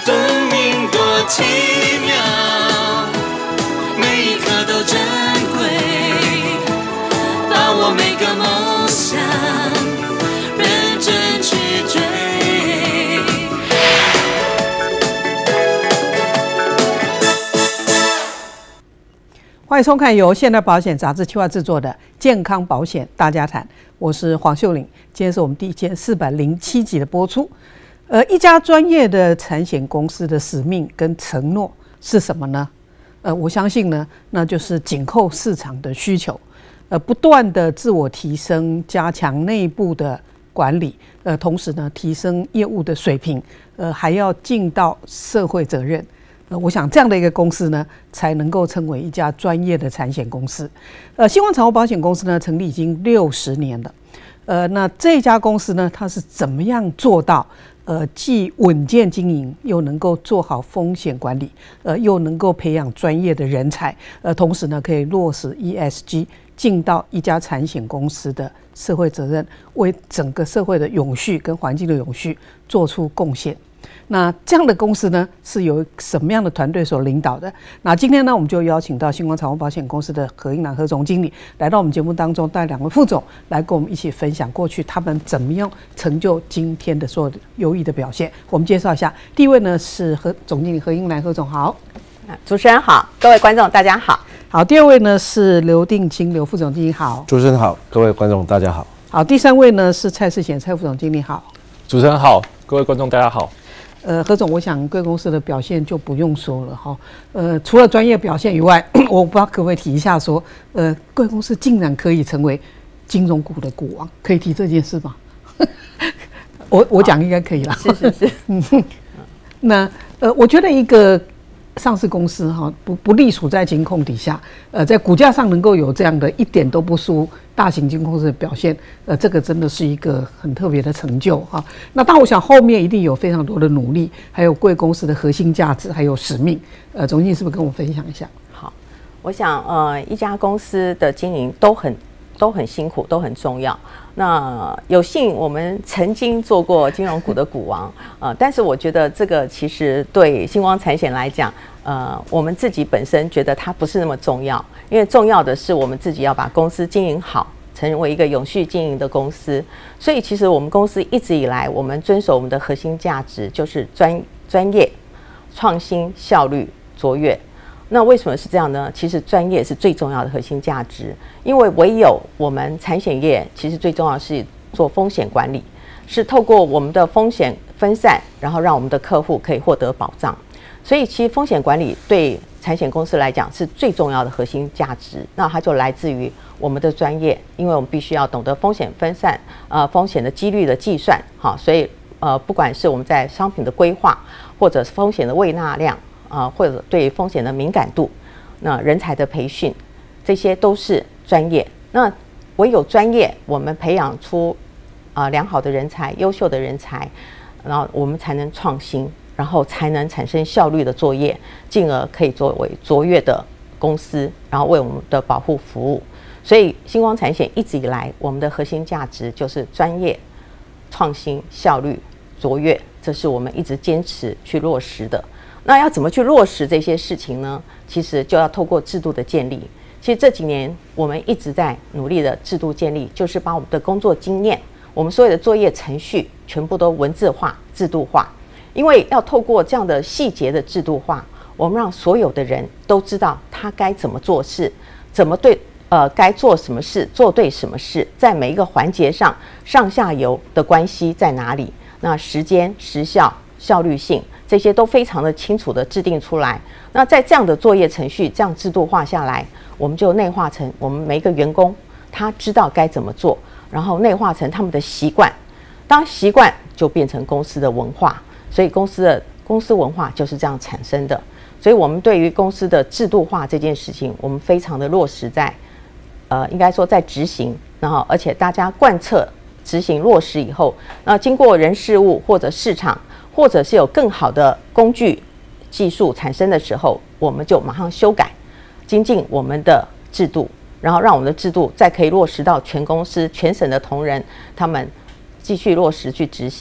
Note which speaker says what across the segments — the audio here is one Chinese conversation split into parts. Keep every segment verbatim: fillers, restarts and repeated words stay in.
Speaker 1: 生命多奇妙，每一刻都珍贵，把握每个梦想，认真去追。
Speaker 2: 欢迎收看由现代保险杂志企划制作的《健康保险大家谈》，我是黄秀玲。今天是我们第一届四百零七集的播出。呃，一家专业的产险公司的使命跟承诺是什么呢？呃，我相信呢，那就是紧扣市场的需求，呃，不断的自我提升，加强内部的管理，呃，同时呢，提升业务的水平，呃，还要尽到社会责任。呃，我想这样的一个公司呢，才能够称为一家专业的产险公司。呃，星光产物保险公司呢，成立已经六十年了。呃，那这家公司呢，它是怎么样做到呃既稳健经营，又能够做好风险管理，呃，又能够培养专业的人才，呃，同时呢，可以落实 E S G， 尽到一家产险公司的社会责任，为整个社会的永续跟环境的永续做出贡献。那这样的公司呢，是由什么样的团队所领导的？那今天呢，我们就邀请到星光产物保险公司的何英兰何总经理来到我们节目当中，带两位副总来跟我们一起分享过去他们怎么样成就今天的所有优异的表现。我们介绍一下，第一位呢是何总经理何英兰何总，好。
Speaker 3: 主持人好，各位观众大家好。
Speaker 2: 好，第二位呢是刘定清刘副总经理，好。
Speaker 4: 主持人好，各位观众大家好。
Speaker 2: 好，第三位呢是蔡世显蔡副总经理，好。
Speaker 5: 主持人好，各位观众大家好。
Speaker 2: 呃，何总，我想贵公司的表现就不用说了哈。呃，除了专业表现以外，我不知道可不可以提一下说，呃，贵公司竟然可以成为金融股的股王，可以提这件事吗？我我讲应该可以啦。
Speaker 3: 是是是。
Speaker 2: 嗯，那呃，我觉得一个上市公司哈，不不隶属在金控底下，呃，在股价上能够有这样的一点都不输大型金控公司的表现，呃，这个真的是一个很特别的成就哈。那但我想后面一定有非常多的努力，还有贵公司的核心价值，还有使命。呃，总经理是不是跟我分享一下？
Speaker 3: 好，我想呃，一家公司的经营都很都很辛苦，都很重要。那有幸我们曾经做过金融股的股王，呃，但是我觉得这个其实对星光产险来讲，呃，我们自己本身觉得它不是那么重要，因为重要的是我们自己要把公司经营好，成为一个永续经营的公司。所以其实我们公司一直以来，我们遵守我们的核心价值，就是专专业、创新、效率、卓越。那为什么是这样呢？其实专业是最重要的核心价值，因为唯有我们产险业，其实最重要的是做风险管理，是透过我们的风险分散，然后让我们的客户可以获得保障。所以其实风险管理对产险公司来讲是最重要的核心价值，那它就来自于我们的专业，因为我们必须要懂得风险分散，呃，风险的几率的计算，好，所以呃，不管是我们在商品的规划，或者是风险的胃纳量。啊、呃，或者对风险的敏感度，那人才的培训，这些都是专业。那唯有专业，我们培养出啊、呃、良好的人才、优秀的人才，然后我们才能创新，然后才能产生效率的作业，进而可以作为卓越的公司，然后为我们的保护服务。所以星光产险一直以来，我们的核心价值就是专业、创新、效率、卓越，这是我们一直坚持去落实的。那要怎么去落实这些事情呢？其实就要透过制度的建立。其实这几年我们一直在努力的制度建立，就是把我们的工作经验、我们所有的作业程序全部都文字化、制度化。因为要透过这样的细节的制度化，我们让所有的人都知道他该怎么做事，怎么对呃该做什么事，做对什么事，在每一个环节上上下游的关系在哪里？那时间、时效、效率性。这些都非常的清楚的制定出来。那在这样的作业程序这样制度化下来，我们就内化成我们每一个员工他知道该怎么做，然后内化成他们的习惯。当习惯就变成公司的文化，所以公司的公司文化就是这样产生的。所以我们对于公司的制度化这件事情，我们非常的落实在，呃，应该说在执行，然后而且大家贯彻执行落实以后，那经过人事物或者市场。或者是有更好的工具技术产生的时候，我们就马上修改精进我们的制度，然后让我们的制度再可以落实到全公司全省的同仁他们继续落实去执行。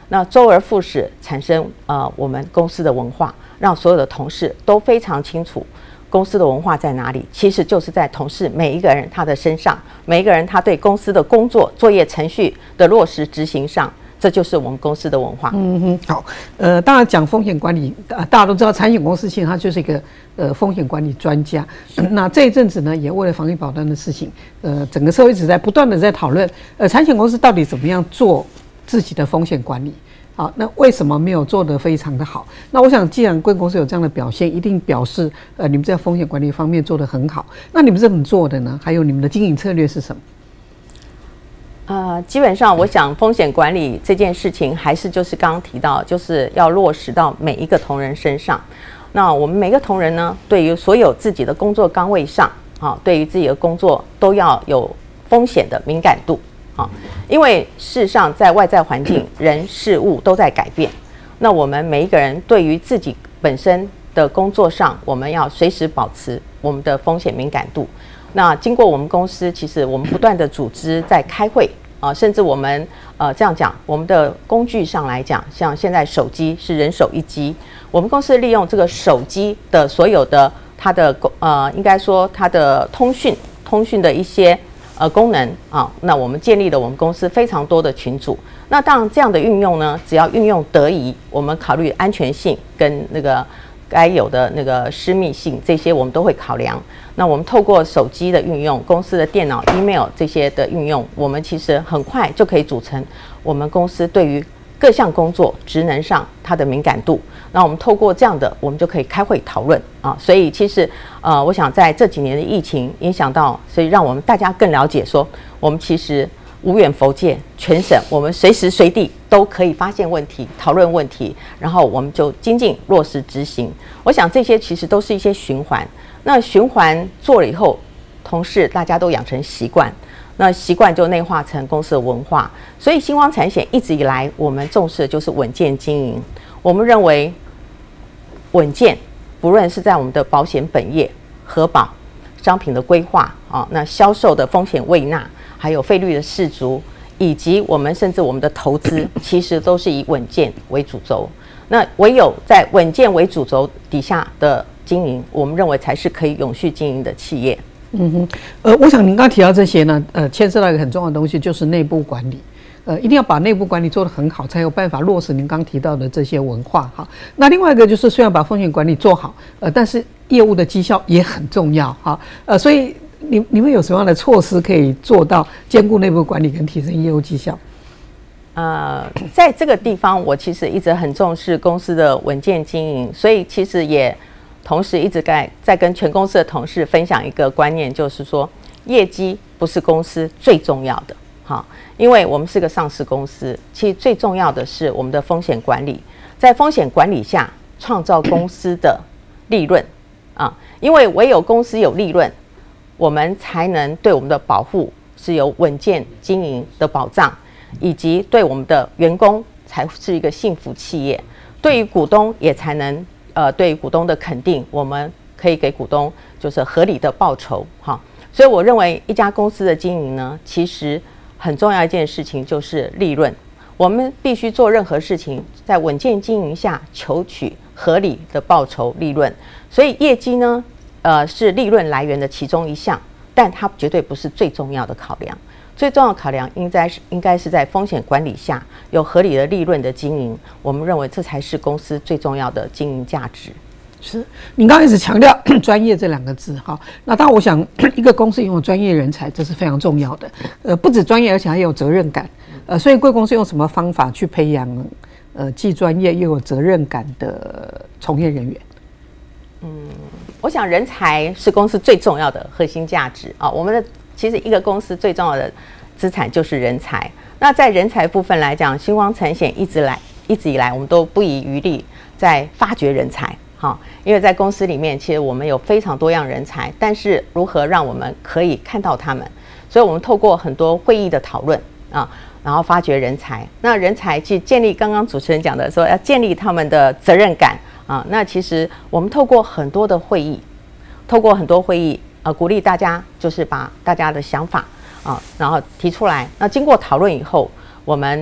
Speaker 3: 那周而复始产生呃我们公司的文化，让所有的同事都非常清楚公司的文化在哪里，其实就是在同事每一个人他的身上，每一个人他对公司的工作作业程序的落实执行上，这就是我们公司的文化。
Speaker 2: 嗯哼，好，呃，当然讲风险管理，呃，大家都知道，产险公司其实它就是一个呃风险管理专家。那这一阵子呢，也为了防疫保单的事情，呃，整个社会一直在不断的在讨论，呃，产险公司到底怎么样做自己的风险管理。好，那为什么没有做得非常的好？那我想，既然贵公司有这样的表现，一定表示呃你们在风险管理方面做得很好。那你们是怎么做的呢？还有你们的经营策略是什么？
Speaker 3: 呃，基本上我想风险管理这件事情，还是就是刚刚提到，就是要落实到每一个同仁身上。那我们每个同仁呢，对于所有自己的工作岗位上，啊，对于自己的工作都要有风险的敏感度。啊，因为事实上，在外在环境、人、事物都在改变。那我们每一个人对于自己本身的工作上，我们要随时保持我们的风险敏感度。那经过我们公司，其实我们不断的组织在开会啊，甚至我们呃这样讲，我们的工具上来讲，像现在手机是人手一机，我们公司利用这个手机的所有的它的呃，应该说它的通讯通讯的一些。呃，功能啊，那我们建立了我们公司非常多的群组。那当然，这样的运用呢，只要运用得宜，我们考虑安全性跟那个该有的那个私密性，这些我们都会考量。那我们透过手机的运用、公司的电脑、email 这些的运用，我们其实很快就可以组成我们公司对于各项工作职能上它的敏感度。那我们透过这样的，我们就可以开会讨论啊。所以其实呃，我想在这几年的疫情影响到，所以让我们大家更了解说，我们其实无远弗届，全省我们随时随地都可以发现问题、讨论问题，然后我们就精进落实执行。我想这些其实都是一些循环。那循环做了以后，同事大家都养成习惯。那习惯就内化成公司的文化，所以星光产险一直以来我们重视的就是稳健经营。我们认为稳健，不论是在我们的保险本业、核保、商品的规划啊，那销售的风险未纳，还有费率的适足，以及我们甚至我们的投资，其实都是以稳健为主轴。那唯有在稳健为主轴底下的经营，我们认为才是可以永续经营的企业。
Speaker 2: 嗯哼，呃，我想您刚刚提到这些呢，呃，牵涉到一个很重要的东西，就是内部管理。呃，一定要把内部管理做得很好，才有办法落实您刚提到的这些文化哈。那另外一个就是，虽然把风险管理做好，呃，但是业务的绩效也很重要哈。呃，所以你你们有什么样的措施可以做到兼顾内部管理跟提升业务绩效？
Speaker 3: 呃，在这个地方，我其实一直很重视公司的稳健经营，所以其实也。同时一直在在跟全公司的同事分享一个观念，就是说业绩不是公司最重要的，哈，因为我们是个上市公司，其实最重要的是我们的风险管理，在风险管理下创造公司的利润啊，因为唯有公司有利润，我们才能对我们的保护是有稳健经营的保障，以及对我们的员工才是一个幸福企业，对于股东也才能。呃，对股东的肯定，我们可以给股东就是合理的报酬，哈。所以我认为一家公司的经营呢，其实很重要一件事情就是利润。我们必须做任何事情，在稳健经营下求取合理的报酬利润。所以业绩呢，呃，是利润来源的其中一项，但它绝对不是最重要的考量。最重要的考量应该是应该是在风险管理下有合理的利润的经营，我们认为这才是公司最重要的经营价值。
Speaker 2: 是，您刚开始强调专业这两个字哈，那当然我想一个公司拥有专业人才，这是非常重要的。呃，不止专业，而且还有责任感。呃，所以贵公司用什么方法去培养呃既专业又有责任感的从业人员？
Speaker 3: 嗯，我想人才是公司最重要的核心价值啊。我们的其实一个公司最重要的资产就是人才。那在人才部分来讲，星光产险一直来一直以来，我们都不遗余力在发掘人才。哈，因为在公司里面，其实我们有非常多样人才，但是如何让我们可以看到他们？所以我们透过很多会议的讨论啊，然后发掘人才。那人才去建立，刚刚主持人讲的说要建立他们的责任感啊。那其实我们透过很多的会议，透过很多会议。呃，鼓励大家就是把大家的想法啊，然后提出来。那经过讨论以后，我们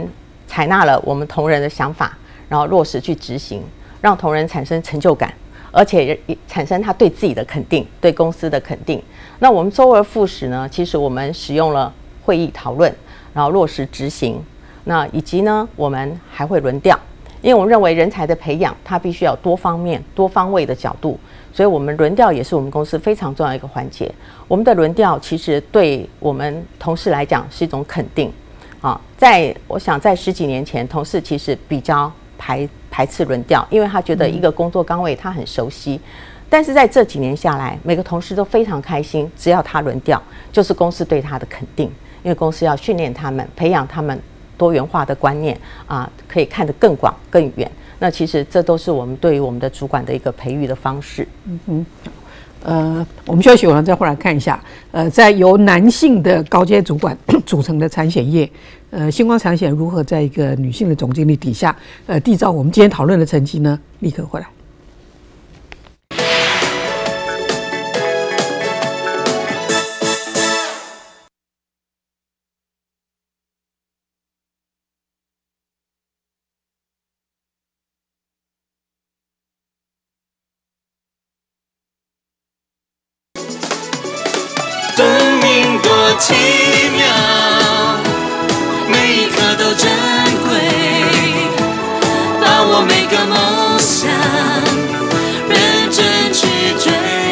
Speaker 3: 采纳了我们同仁的想法，然后落实去执行，让同仁产生成就感，而且也产生他对自己的肯定，对公司的肯定。那我们周而复始呢，其实我们使用了会议讨论，然后落实执行，那以及呢，我们还会轮调，因为我们认为人才的培养，它必须要多方面、多方位的角度，所以我们轮调也是我们公司非常重要的一个环节。我们的轮调其实对我们同事来讲是一种肯定啊，在我想在十几年前，同事其实比较排排斥轮调，因为他觉得一个工作岗位他很熟悉。但是在这几年下来，每个同事都非常开心，只要他轮调，就是公司对他的肯定，因为公司要训练他们，培养他们多元化的观念啊，可以看得更广更远。那其实这都是我们对于我们的主管的一个培育的方式。
Speaker 2: 嗯哼。呃，我们休息完了再回来看一下，呃，在由男性的高阶主管组成的产险业，呃，星光产险如何在一个女性的总经理底下，呃，缔造我们今天讨论的成绩呢？立刻回来。
Speaker 1: 生命多奇妙，每一刻都珍贵，把握每个梦想，认真去追。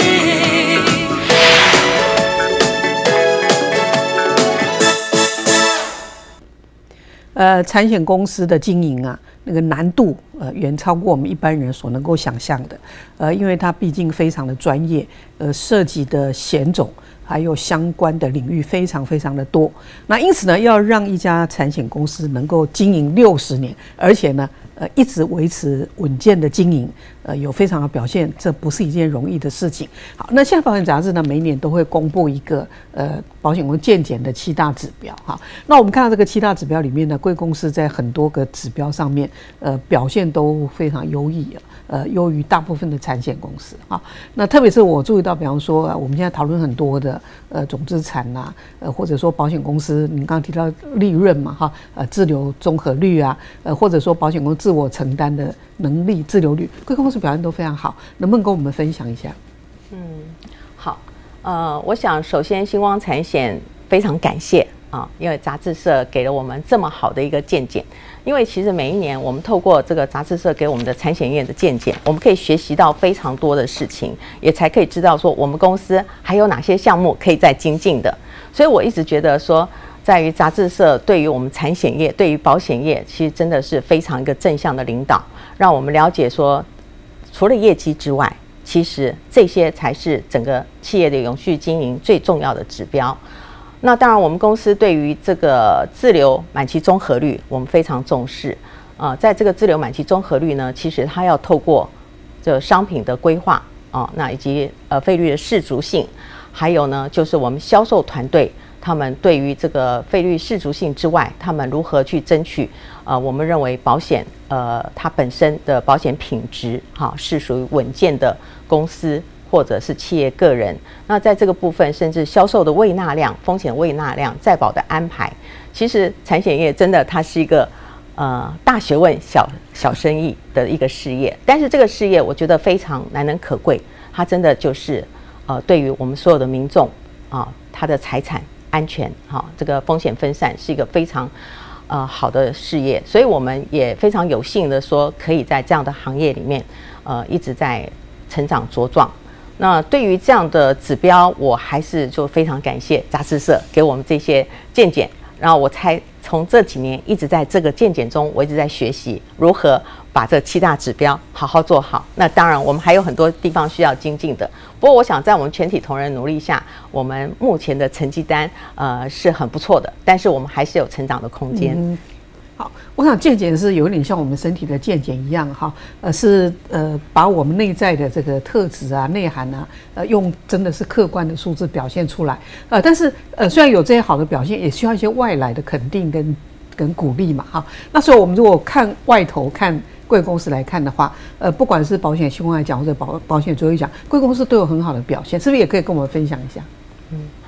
Speaker 2: 呃，产险公司的经营啊，那个难度呃远超过我们一般人所能够想象的。呃，因为它毕竟非常的专业，呃，涉及的险种还有相关的领域非常非常的多。那因此呢，要让一家产险公司能够经营六十年，而且呢，呃，一直维持稳健的经营，呃，有非常的表现，这不是一件容易的事情。好，那现在保险杂志呢，每年都会公布一个呃保险公司健检的七大指标。哈，那我们看到这个七大指标里面呢，贵公司在很多个指标上面，呃，表现都非常优异，呃，优于大部分的产险公司。哈，那特别是我注意到，比方说，呃、我们现在讨论很多的呃总资产呐、啊，呃，或者说保险公司，您刚刚提到利润嘛，哈，呃，自留综合率啊，呃，或者说保险公司自我承担的能力、自留率，贵公司表现都非常好，能不能跟我们分享一下？
Speaker 3: 嗯，好，呃，我想首先星光产险非常感谢啊，因为杂志社给了我们这么好的一个见解。因为其实每一年我们透过这个杂志社给我们的产险业的见解，我们可以学习到非常多的事情，也才可以知道说我们公司还有哪些项目可以再精进的。所以我一直觉得说，在于杂志社对于我们产险业、对于保险业，其实真的是非常一个正向的领导，让我们了解说，除了业绩之外，其实这些才是整个企业的永续经营最重要的指标。那当然，我们公司对于这个自留满期综合率，我们非常重视。呃，在这个自留满期综合率呢，其实它要透过这商品的规划啊、呃，那以及呃费率的适足性，还有呢，就是我们销售团队他们对于这个费率适足性之外，他们如何去争取呃，我们认为保险呃它本身的保险品质哈、是属于稳健的公司，或者是企业个人。那在这个部分，甚至销售的未纳量、风险未纳量、再保的安排，其实产险业真的它是一个呃大学问、小小生意的一个事业。但是这个事业我觉得非常难能可贵，它真的就是呃对于我们所有的民众啊，他的财产安全哈、这个风险分散是一个非常呃好的事业。所以我们也非常有幸的说，可以在这样的行业里面呃一直在成长茁壮。那对于这样的指标，我还是就非常感谢杂志社给我们这些见解，然后我才从这几年一直在这个见解中，我一直在学习如何把这七大指标好好做好。那当然我们还有很多地方需要精进的，不过我想在我们全体同仁努力下，我们目前的成绩单呃是很不错的，但是我们还是有成长的空间。
Speaker 2: 嗯，好，我想健检是有点像我们身体的健检一样哈，呃是呃把我们内在的这个特质啊、内涵啊，呃用真的是客观的数字表现出来，呃但是呃虽然有这些好的表现，也需要一些外来的肯定跟跟鼓励嘛哈。那所以我们如果看外头看贵公司来看的话，呃不管是保险新闻来讲或者保保险卓越奖，贵公司都有很好的表现，是不是也可以跟我们分享一下？
Speaker 3: 嗯。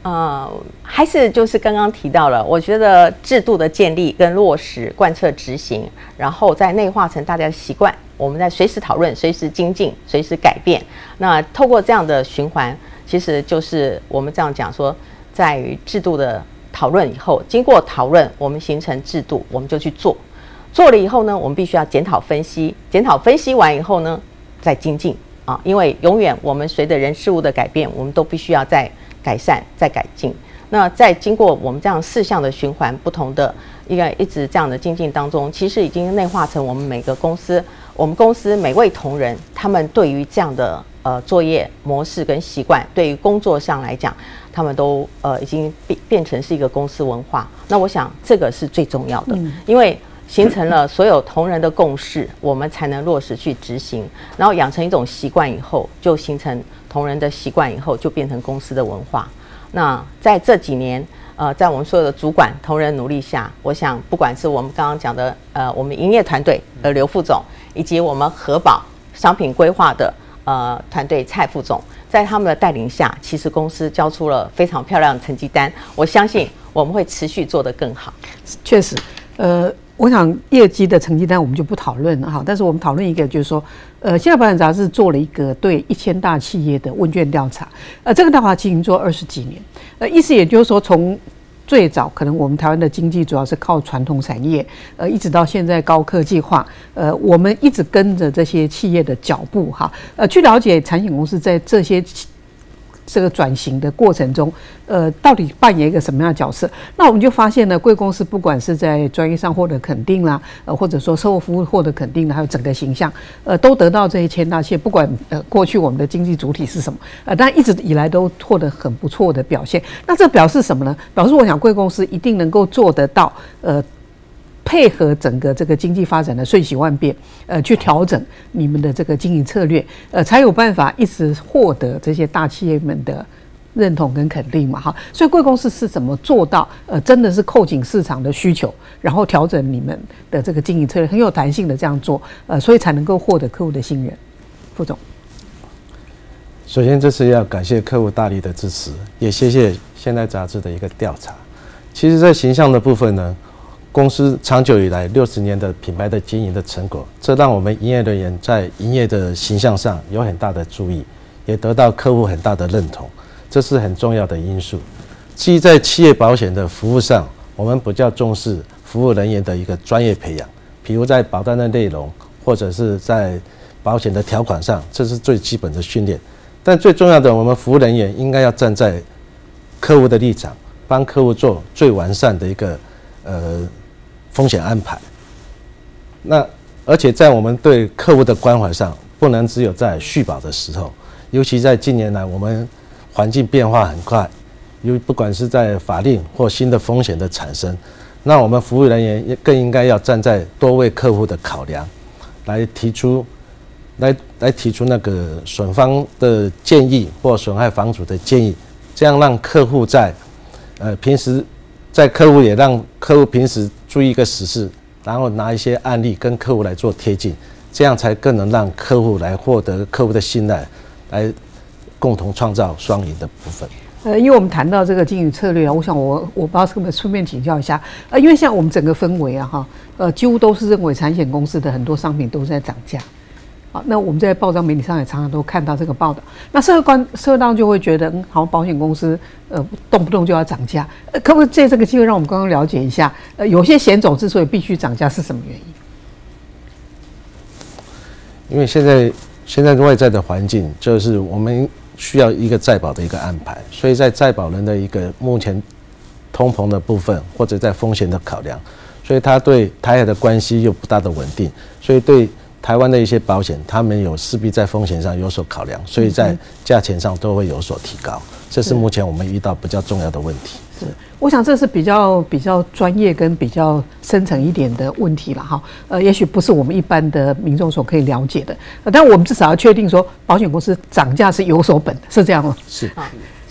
Speaker 3: 呃，还是就是刚刚提到了，我觉得制度的建立跟落实、贯彻执行，然后再内化成大家的习惯，我们在随时讨论、随时精进、随时改变。那透过这样的循环，其实就是我们这样讲说，在于制度的讨论以后，经过讨论，我们形成制度，我们就去做。做了以后呢，我们必须要检讨分析，检讨分析完以后呢，再精进啊，因为永远我们随着人事物的改变，我们都必须要再改善、再改进。那在经过我们这样四项的循环，不同的一个一直这样的精进当中，其实已经内化成我们每个公司，我们公司每位同仁，他们对于这样的呃作业模式跟习惯，对于工作上来讲，他们都呃已经变变成是一个公司文化。那我想这个是最重要的，嗯、因为形成了所有同仁的共识，我们才能落实去执行，然后养成一种习惯以后，就形成同仁的习惯以后，就变成公司的文化。那在这几年，呃，在我们所有的主管同仁努力下，我想不管是我们刚刚讲的，呃，我们营业团队的刘副总，以及我们核保商品规划的呃团队蔡副总，在他们的带领下，其实公司交出了非常漂亮的成绩单。我相信我们会持续做得更好。
Speaker 2: 确实，呃。我想业绩的成绩单我们就不讨论了哈，但是我们讨论一个，就是说，呃，现在保险杂志做了一个对一千大企业的问卷调查，呃，这个调查已经做二十几年，呃，意思也就是说，从最早可能我们台湾的经济主要是靠传统产业，呃，一直到现在高科技化，呃，我们一直跟着这些企业的脚步哈，呃，去了解产险公司在这些这个转型的过程中，呃，到底扮演一个什么样的角色？那我们就发现呢，贵公司不管是在专业上获得肯定啦，呃，或者说售后服务获得肯定啦，还有整个形象，呃，都得到这一千大企业，不管呃过去我们的经济主体是什么，呃，但一直以来都获得很不错的表现。那这表示什么呢？表示我想贵公司一定能够做得到，呃。配合整个这个经济发展的瞬息万变，呃，去调整你们的这个经营策略，呃，才有办法一直获得这些大企业们的认同跟肯定嘛，哈。所以贵公司是怎么做到，呃，真的是扣紧市场的需求，然后调整你们的这个经营策略，很有弹性的这样做，呃，所以才能够获得客户的信任。副总，
Speaker 4: 首先这次要感谢客户大力的支持，也谢谢现代杂志的一个调查。其实，在形象的部分呢。公司长久以来六十年的品牌的经营的成果，这让我们营业人员在营业的形象上有很大的注意，也得到客户很大的认同，这是很重要的因素。至于在企业保险的服务上，我们比较重视服务人员的一个专业培养，比如在保单的内容，或者是在保险的条款上，这是最基本的训练。但最重要的，我们服务人员应该要站在客户的立场，帮客户做最完善的一个呃。风险安排，那而且在我们对客户的关怀上，不能只有在续保的时候，尤其在近年来我们环境变化很快，因为不管是在法令或新的风险的产生，那我们服务人员也更应该要站在多位客户的考量，来提出来来提出那个损方的建议或损害房主的建议，这样让客户在呃平时。在客户也让客户平时注意一个时事，然后拿一些案例跟客户来做贴近，这样才更能让客户来获得客户的信赖，来共同创造双赢的部分。
Speaker 2: 呃，因为我们谈到这个经营策略啊，我想我我不知道是不是顺便请教一下，呃，因为像我们整个氛围啊，哈，呃，几乎都是认为产险公司的很多商品都是在涨价。好，那我们在报章媒体上也常常都看到这个报道。那社会观社会当中就会觉得，嗯，好，保险公司呃动不动就要涨价，呃，可不可以借这个机会让我们刚刚了解一下，呃，有些险种之所以必须涨价是什么原因？
Speaker 4: 因为现在现在外在的环境就是我们需要一个再保的一个安排，所以在再保人的一个目前通膨的部分，或者在风险的考量，所以它对台海的关系又不大的稳定，所以对。台湾的一些保险，他们有势必在风险上有所考量，所以在价钱上都会有所提高。这是目前我们遇到比较重要的问题。
Speaker 2: 是，我想这是比较比较专业跟比较深层一点的问题了哈。呃，也许不是我们一般的民众所可以了解的，呃、但我们至少要确定说，保险公司涨价是有所本的，是这样吗？
Speaker 4: 是。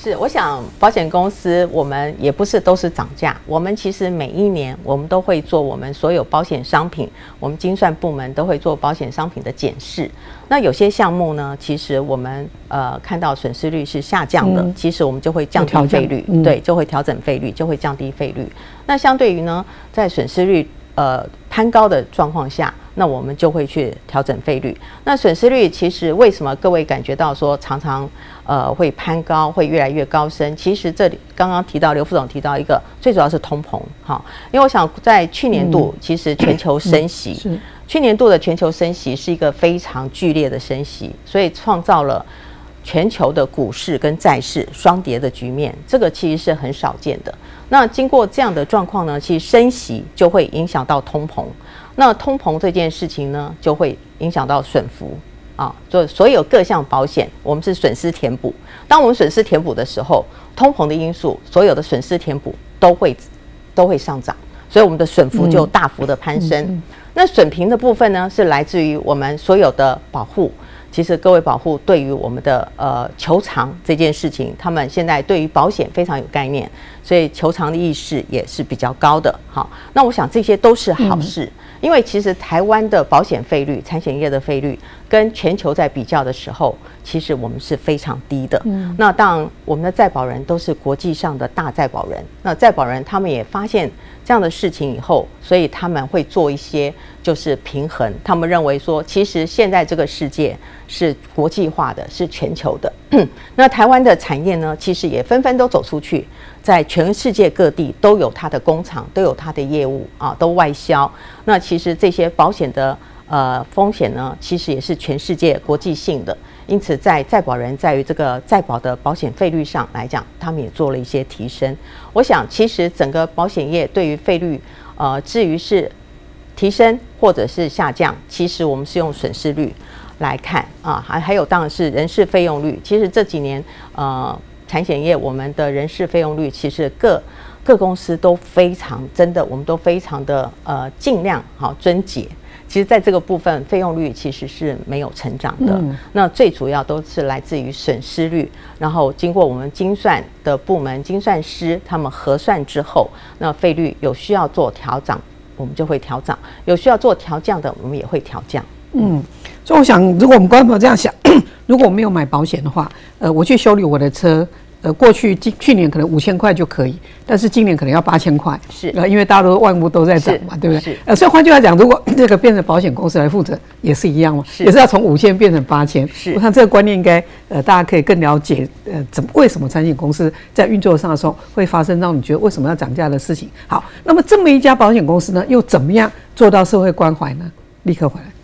Speaker 3: 是，我想保险公司我们也不是都是涨价，我们其实每一年我们都会做我们所有保险商品，我们精算部门都会做保险商品的检视。那有些项目呢，其实我们呃看到损失率是下降的，嗯、其实我们就会降低费率，嗯、对，就会调整费率，就会降低费率。那相对于呢，在损失率呃攀高的状况下，那我们就会去调整费率。那损失率其实为什么各位感觉到说常常呃会攀高，会越来越高升？其实这里刚刚提到刘副总提到一个，最主要是通膨哈，因为我想在去年度、嗯、其实全球升息，嗯、是去年度的全球升息是一个非常剧烈的升息，所以创造了全球的股市跟债市双跌的局面，这个其实是很少见的。那经过这样的状况呢，其实升息就会影响到通膨。那通膨这件事情呢，就会影响到损福啊，就所有各项保险，我们是损失填补。当我们损失填补的时候，通膨的因素，所有的损失填补都会都会上涨，所以我们的损福就大幅的攀升。嗯嗯嗯、那损平的部分呢，是来自于我们所有的保护。其实各位保护对于我们的呃求偿这件事情，他们现在对于保险非常有概念，所以求偿的意识也是比较高的。好，那我想这些都是好事。嗯，因为其实台湾的保险费率、产险业的费率跟全球在比较的时候，其实我们是非常低的。嗯，那当然我们的再保人都是国际上的大再保人，那再保人他们也发现这样的事情以后，所以他们会做一些就是平衡。他们认为说，其实现在这个世界是国际化的，是全球的。那台湾的产业呢，其实也纷纷都走出去，在全世界各地都有它的工厂，都有它的业务啊，都外销。那其实这些保险的呃风险呢，其实也是全世界国际性的。因此，在再保人在于这个再保的保险费率上来讲，他们也做了一些提升。我想，其实整个保险业对于费率，呃，至于是提升或者是下降，其实我们是用损失率来看啊，还还有当然是人事费用率。其实这几年，呃，产险业我们的人事费用率，其实各各公司都非常真的，我们都非常的呃尽量好遵节。其实在这个部分，费用率其实是没有成长的。嗯、那最主要都是来自于损失率，然后经过我们精算的部门精算师他们核算之后，那费率有需要做调整，我们就会调整；有需要做调降的，我们也会调降。
Speaker 2: 嗯，所以我想，如果我们观众朋友这样想，如果我没有买保险的话，呃，我去修理我的车。呃，过去去年可能五千块就可以，但是今年可能要八千块，是呃，因为大家都万物都在涨嘛，对不对？呃，所以换句话讲，如果这个变成保险公司来负责，也是一样嘛，也是要从五千变成八千。是，我想这个观念应该呃，大家可以更了解呃，怎么为什么产险公司在运作上的时候会发生让你觉得为什么要涨价的事情。好，那么这么一家保险公司呢，又怎么样做到社会关怀呢？立刻回来。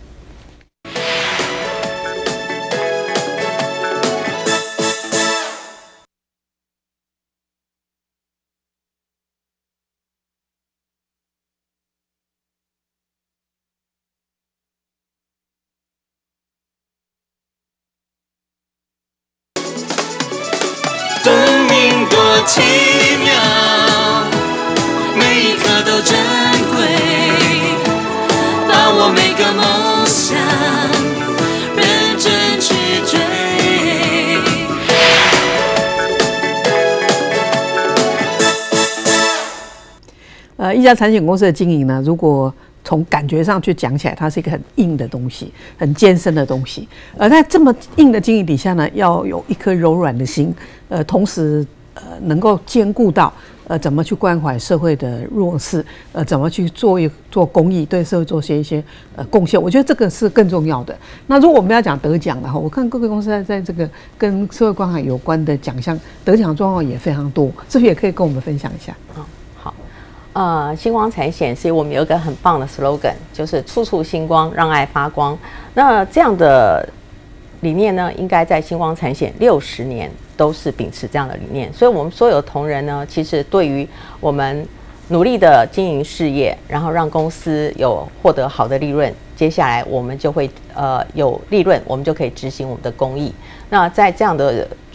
Speaker 1: 奇妙，每一刻都珍贵，把握每个梦想，认真去追。
Speaker 2: 呃，一家产险公司的经营呢，如果从感觉上去讲起来，它是一个很硬的东西，很艰深的东西。而在这么硬的经营底下呢，要有一颗柔软的心，呃，同时。呃，能够兼顾到呃怎么去关怀社会的弱势，呃，怎么去做一做公益，对社会做些一些呃贡献，我觉得这个是更重要的。那如果我们要讲得奖的话，我看各个公司在在这个跟社会关怀有关的奖项得奖状况也非常多，是不是也可以跟我们分享一下？
Speaker 3: 嗯，好，呃，星光产险是我们有一个很棒的 slogan， 就是处处星光，让爱发光。那这样的理念呢，应该在星光产险六十年都是秉持这样的理念，所以我们所有的同仁呢，其实对于我们努力的经营事业，然后让公司有获得好的利润，接下来我们就会呃有利润，我们就可以执行我们的公益。那在这样的全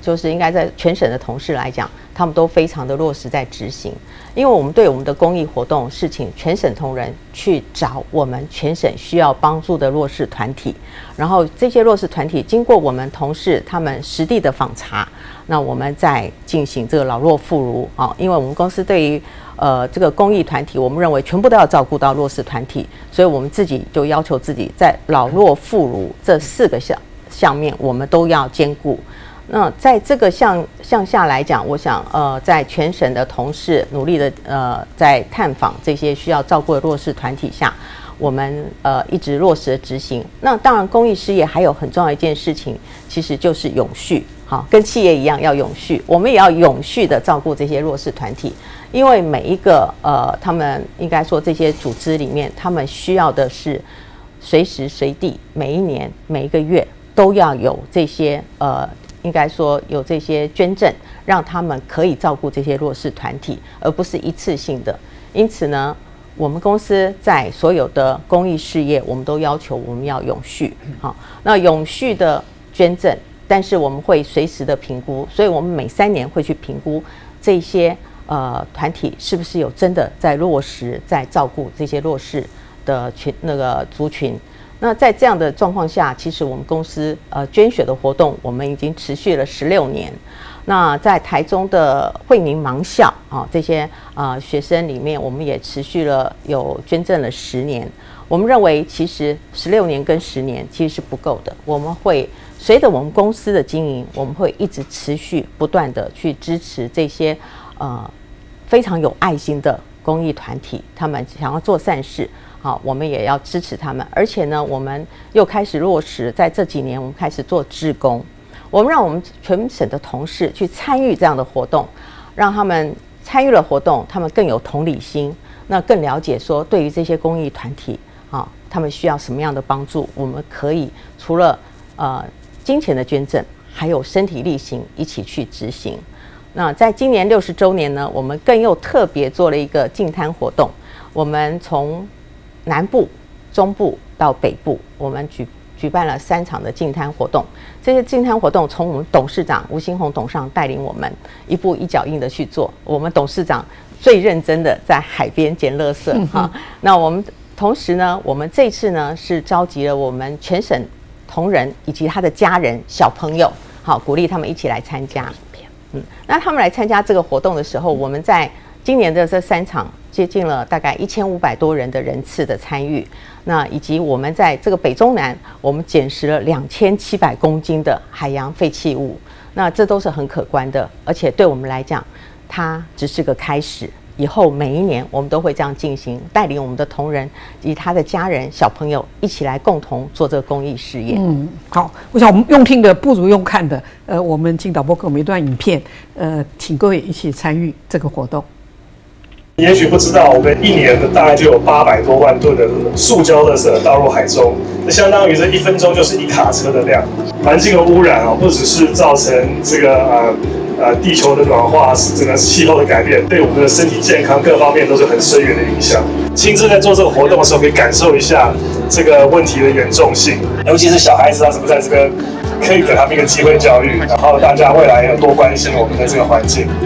Speaker 3: 就是应该在全省的同事来讲，他们都非常的落实在执行。因为我们对我们的公益活动事情，全省同仁去找我们全省需要帮助的弱势团体，然后这些弱势团体经过我们同事他们实地的访查，那我们再进行这个老弱妇孺啊，因为我们公司对于呃这个公益团体，我们认为全部都要照顾到弱势团体，所以我们自己就要求自己在老弱妇孺这四个项项面，我们都要兼顾。那在这个项项下来讲，我想呃，在全省的同事努力的呃，在探访这些需要照顾的弱势团体下，我们呃一直落实的执行。那当然，公益事业还有很重要一件事情，其实就是永续。好，跟企业一样要永续，我们也要永续的照顾这些弱势团体，因为每一个呃，他们应该说这些组织里面，他们需要的是随时随地，每一年每一个月都要有这些呃。应该说有这些捐赠，让他们可以照顾这些弱势团体，而不是一次性的。因此呢，我们公司在所有的公益事业，我们都要求我们要永续。好，那永续的捐赠，但是我们会随时的评估，所以我们每三年会去评估这些呃团体是不是有真的在落实，在照顾这些弱势的群那个族群。那在这样的状况下，其实我们公司呃捐血的活动，我们已经持续了十六年。那在台中的惠民盲校啊，这些啊、呃、学生里面，我们也持续了有捐赠了十年。我们认为，其实十六年跟十年其实是不够的。我们会随着我们公司的经营，我们会一直持续不断的去支持这些呃非常有爱心的公益团体，他们想要做善事。好，我们也要支持他们，而且呢，我们又开始落实，在这几年，我们开始做志工，我们让我们全省的同事去参与这样的活动，让他们参与了活动，他们更有同理心，那更了解说，对于这些公益团体啊，他们需要什么样的帮助，我们可以除了呃金钱的捐赠，还有身体力行一起去执行。那在今年六十周年呢，我们更又特别做了一个净滩活动，我们从南部、中部到北部，我们举举办了三场的净滩活动。这些净滩活动从我们董事长吴新宏董事长带领我们一步一脚印的去做。我们董事长最认真的在海边捡垃圾哈、嗯。那我们同时呢，我们这次呢是召集了我们全省同仁以及他的家人、小朋友，好鼓励他们一起来参加。嗯，那他们来参加这个活动的时候，我们在今年的这三场接近了大概一千五百多人的人次的参与，那以及我们在这个北中南，我们捡拾了两千七百公斤的海洋废弃物，那这都是很可观的，而且对我们来讲，它只是个开始。以后每一年我们都会这样进行，带领我们的同仁以及他的家人、小朋友一起来共同做这个公益事业。
Speaker 2: 嗯，好，我想我们用听的不如用看的。呃，我们请导播给我们一段影片，呃，请各位一起参与这个活动。
Speaker 6: 你也许不知道，我们一年大概就有八百多万吨的塑胶垃圾倒入海中，这相当于这一分钟就是一卡车的量。环境的污染啊，不只是造成这个呃呃地球的暖化，整个气候的改变，对我们的身体健康各方面都是很深远的影响。亲自在做这个活动的时候，可以感受一下这个问题的严重性，尤其是小孩子，他是不是在这边可以给他们一个机会教育，然后大家未来要多关心我们的这个环境。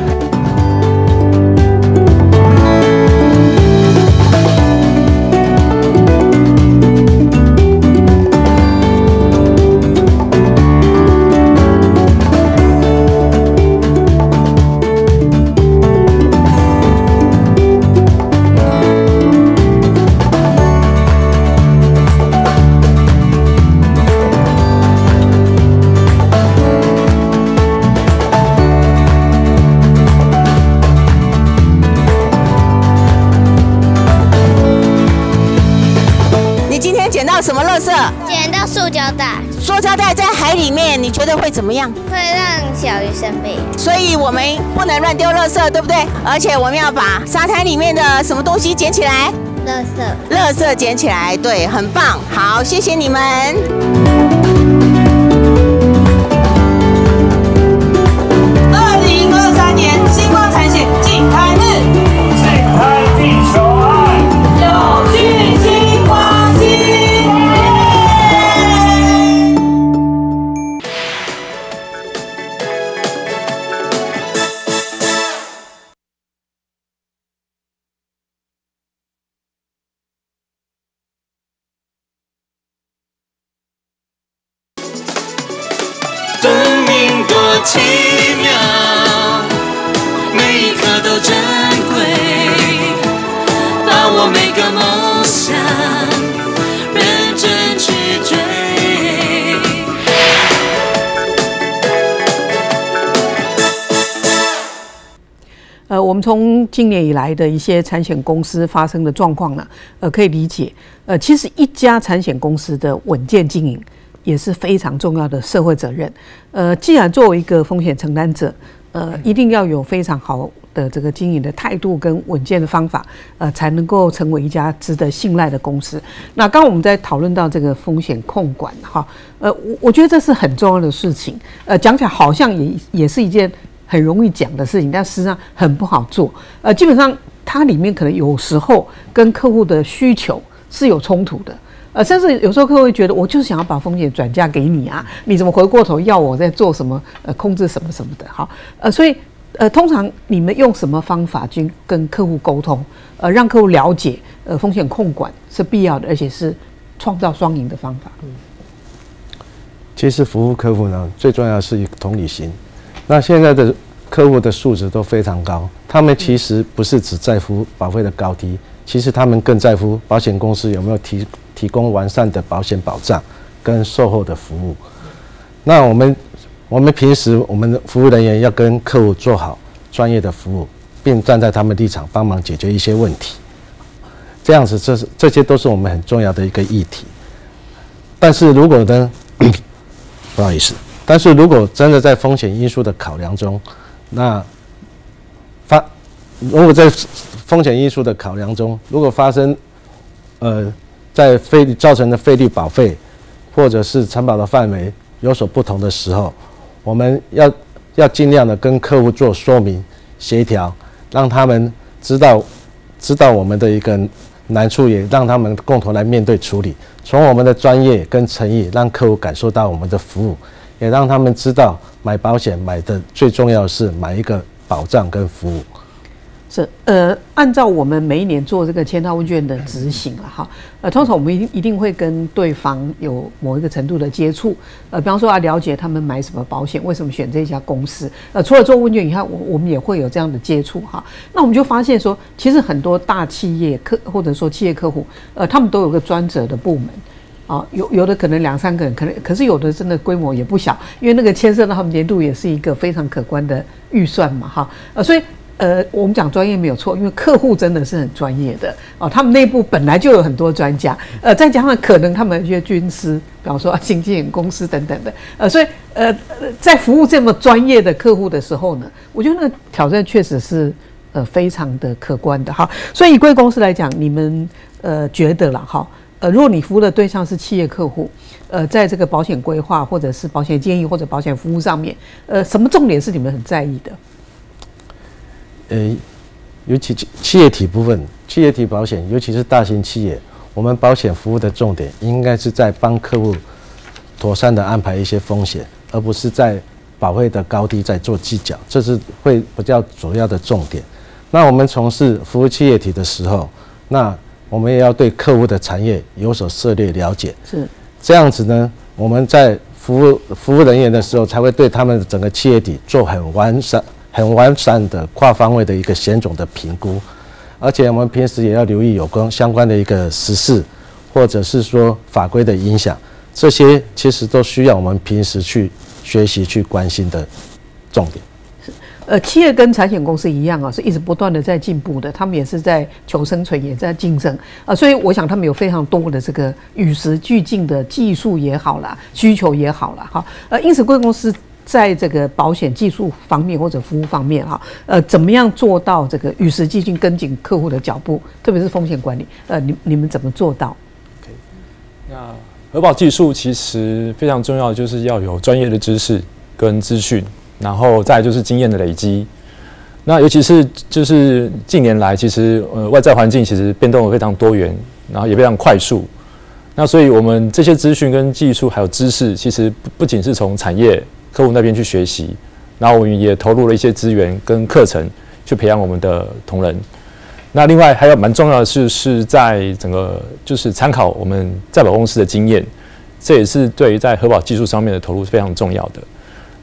Speaker 7: 什么垃圾？
Speaker 8: 捡到塑胶袋。
Speaker 7: 塑胶袋在海里面，你觉得会怎么样？
Speaker 8: 会让小鱼生病。
Speaker 7: 所以我们不能乱丢垃圾，对不对？而且我们要把沙滩里面的什么东西捡起来？
Speaker 8: 垃圾。
Speaker 7: 垃圾捡起来，对，很棒。好，谢谢你们。二零二三年星光产险净滩日，
Speaker 6: 净滩地球爱，
Speaker 7: 有趣星光系。
Speaker 1: 奇妙，每一刻都珍贵，把握每个梦想，认真去追。
Speaker 2: 呃，我们从今年以来的一些产险公司发生的状况呢，呃，可以理解，呃，其实一家产险公司的稳健经营也是非常重要的社会责任。呃，既然作为一个风险承担者，呃，一定要有非常好的这个经营的态度跟稳健的方法，呃，才能够成为一家值得信赖的公司。那刚刚我们在讨论到这个风险控管哈，呃，我我觉得这是很重要的事情。呃，讲起来好像也也是一件很容易讲的事情，但实际上很不好做。呃，基本上它里面可能有时候跟客户的需求是有冲突的。呃，甚至有时候客户会觉得，我就是想要把风险转嫁给你啊，你怎么回过头要我在做什么呃控制什么什么的？好，呃，所以呃，通常你们用什么方法去跟客户沟通，呃，让客户了解呃风险控管是必要的，而且是创造双赢的方法。嗯，
Speaker 4: 其实服务客户呢，最重要的是一个同理心。那现在的客户的素质都非常高，他们其实不是只在乎保费的高低，其实他们更在乎保险公司有没有提提供完善的保险保障跟售后的服务。那我们我们平时我们的服务人员要跟客户做好专业的服务，并站在他们立场帮忙解决一些问题。这样子，这是这些都是我们很重要的一个议题。但是如果呢，不好意思。但是如果真的在风险因素的考量中，那发如果在风险因素的考量中，如果发生呃在费率造成的费率保费或者是承保的范围有所不同的时候，我们要要尽量的跟客户做说明协调，让他们知道知道我们的一个难处，也让他们共同来面对处理。从我们的专业跟诚意，让客户感受到我们的服务。也让他们知道买保险买的最重要的是买一个保障跟服务。
Speaker 2: 是呃，按照我们每一年做这个签套问卷的执行了哈，呃，通常我们一定一定会跟对方有某一个程度的接触，呃，比方说要了解他们买什么保险，为什么选这家公司，呃，除了做问卷以外，我我们也会有这样的接触哈。那我们就发现说，其实很多大企业客或者说企业客户，呃，他们都有个专责的部门。啊，有有的可能两三个人，可能可是有的真的规模也不小，因为那个牵涉到他们年度也是一个非常可观的预算嘛，哈，呃，所以呃，我们讲专业没有错，因为客户真的是很专业的哦，他们内部本来就有很多专家，呃，再加上可能他们有些军师，比方说经纪人公司等等的，呃，所以呃，在服务这么专业的客户的时候呢，我觉得那个挑战确实是呃非常的可观的哈，所以以贵公司来讲，你们呃觉得啦哈。呃，如果你服务的对象是企业客户，呃，在这个保险规划或者是保险建议或者保险服务上面，呃，什么重点是你们很在意的？
Speaker 4: 呃，尤其企业体部分，企业体保险，尤其是大型企业，我们保险服务的重点应该是在帮客户妥善的安排一些风险，而不是在保费的高低在做计较，这是会比较主要的重点。那我们从事服务企业体的时候，那我们也要对客户的产业有所涉猎了解，是这样子呢。我们在服务服务人员的时候，才会对他们整个企业体做很完善、很完善的跨方位的一个险种的评估。而且我们平时也要留意有关相关的一个时事，或者是说法规的影响，这些其实都需要我们平时去学习、去关心的重点。
Speaker 2: 呃，企业跟产险公司一样啊，是一直不断的在进步的，他们也是在求生存，也在竞争啊，所以我想他们有非常多的这个与时俱进的技术也好啦，需求也好啦，哈，呃，因此贵公司在这个保险技术方面或者服务方面哈，呃，怎么样做到这个与时俱进，跟紧客户的脚步，特别是风险管理，呃，你你们怎么做到？
Speaker 5: Okay. 那核保技术其实非常重要，就是要有专业的知识跟资讯。然后再来就是经验的累积，那尤其是就是近年来，其实呃外在环境其实变动得非常多元，然后也非常快速。那所以我们这些资讯跟技术还有知识，其实不不仅是从产业客户那边去学习，然后我们也投入了一些资源跟课程去培养我们的同仁。那另外还有蛮重要的是，是在整个就是参考我们在保公司的经验，这也是对于在核保技术上面的投入是非常重要的。